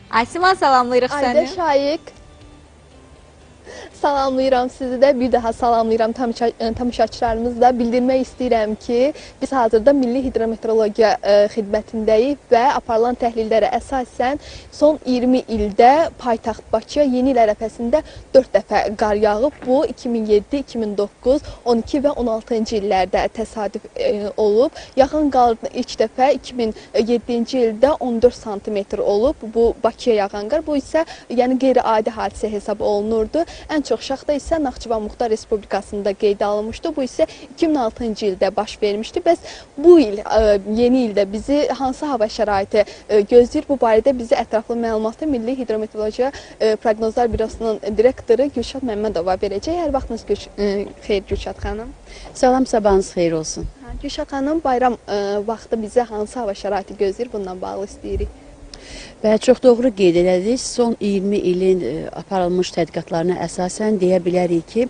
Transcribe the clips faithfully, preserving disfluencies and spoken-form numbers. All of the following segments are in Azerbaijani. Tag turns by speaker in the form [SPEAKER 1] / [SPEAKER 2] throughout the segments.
[SPEAKER 1] Aysiman, salamlayırıq səni.
[SPEAKER 2] Ayda Şaiq. Salamlayıram sizi də, bir daha salamlayıram tamaşaçılarımızı da. Bildirmək istəyirəm ki, biz hazırda Milli Hidrometeorologiya xidmətindəyik və aparılan təhlillərə əsasən son iyirmi ildə paytaxt Bakıya yeni il ərəfəsində dörd dəfə qar yağıb. Bu iki min yeddi, iki min doqquz, on iki və on altıncı illərdə təsadüf olub. Yağan qar ilk dəfə iki min yeddinci ildə on dörd santimetr olub. Bu Bakıya yağan qar. Bu isə yəni qeyri-adi hadisə hesab olunurdu. Ən çox şaxta isə Naxçıvan Muxtar Respublikasında qeydə alınmışdı. Bu isə iki min altıncı ildə baş vermişdi. Bəs bu il, yeni ildə bizi hansı hava şəraiti gözləyir? Bu barədə bizi ətraflı məlumatı Milli Hidrometeorologiya Proqnozlar Bürosunun direktoru Gülşad Məmmədova verəcək. Hər vaxtınız xeyir Gülşad xanım.
[SPEAKER 3] Salam, sabahınız xeyir olsun.
[SPEAKER 2] Gülşad xanım, bayram vaxtı bizə hansı hava şəraiti gözləyir? Bundan bağlı istəyirik.
[SPEAKER 3] Və çox doğru qeyd elədiniz. Son iyirmi ilin aparılmış tədqiqatlarına əsasən deyə bilərik ki,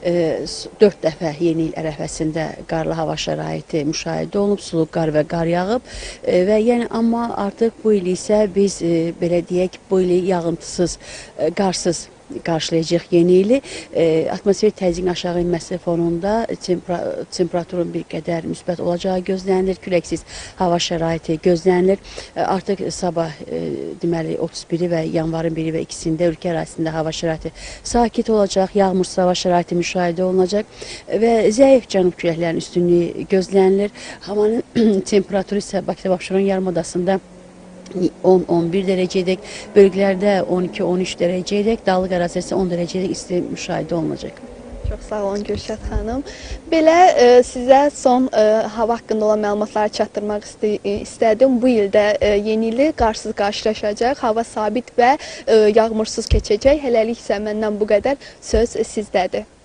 [SPEAKER 3] dörd dəfə yeni il ərəfəsində qarlı hava şəraiti müşahidə olunub, sulu qar və qar yağıb və yəni amma artıq bu il isə biz belə deyək, bu ili yağıntısız, qarsız qarşılayacaq yeni ili. E, atmosfer təzyiqin aşağı inməsi fonunda tempera temperaturun bir qədər müsbət olacağı gözlənilir. Küləksiz hava şəraiti gözlənilir. E, artıq sabah e, deməli otuz biri və yanvarın biri və ikisində ölkə ərazisində hava şəraiti sakit olacaq. Yağmursuz hava şəraiti müşahidə olunacaq və zəif cənub küləklərinin üstünlüyü gözlənilir. Havanın temperaturu isə Bakıda Abşeron yarımadasında on on bir dərəcədək, bölgələrdə on iki on üç dərəcədək, dağlıq ərazidə on dərəcədək isti müşahidə olunacaq.
[SPEAKER 2] Çox sağ olun Gülşad xanım. Belə e, sizə son e, hava haqqında olan məlumatları çatdırmaq istə istədim. Bu ildə e, yeni ili qarsız qarşılaşacaq, hava sabit və e, yağmursuz keçəcək. Hələlik isə məndən bu qədər, söz sizdədir.